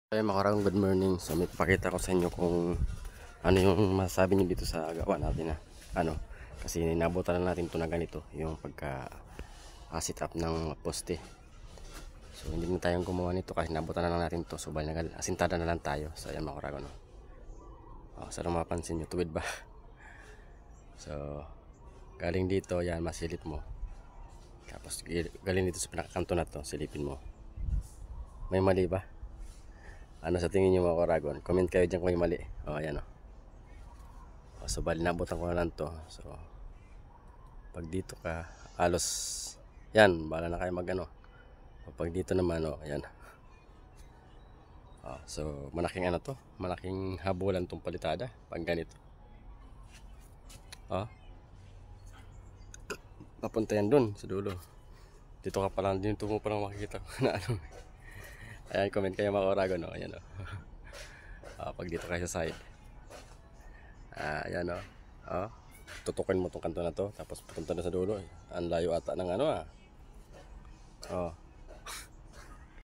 Ay makarang good morning. So may papakita ko sa inyo kung ano yung masasabi niyo dito sa gawa natin kasi nabutan na natin ito na ganito yung pagka sit up ng poste. So hindi na tayong gumawa nito kasi nabutan na lang natin to. So bali asintada na lang tayo. So ayan mga karagon. Sa mapansin nyo tuwid ba? So galing dito yan masilip mo. Tapos galing dito sa pinakakanto na to silipin mo. May mali ba? Ano sa tingin nyo mga karagon? Comment kayo dyan kung may mali. Ayan so bali nabutan ko na lang to. So pag dito ka alos yan, bala na kayo mag pag dito naman ayan. So malaking to, malaking habulan tong palitada pag ganito. Papunta yan dun sa dulo. Dito ka pa lang, dito mo pa lang makikita na ayan, comment kayo mga karagon ayan pag dito kayo sa side. Ayan tutukin mo tong kanto na to tapos pupunta na sa dulo. Ang layo ata ng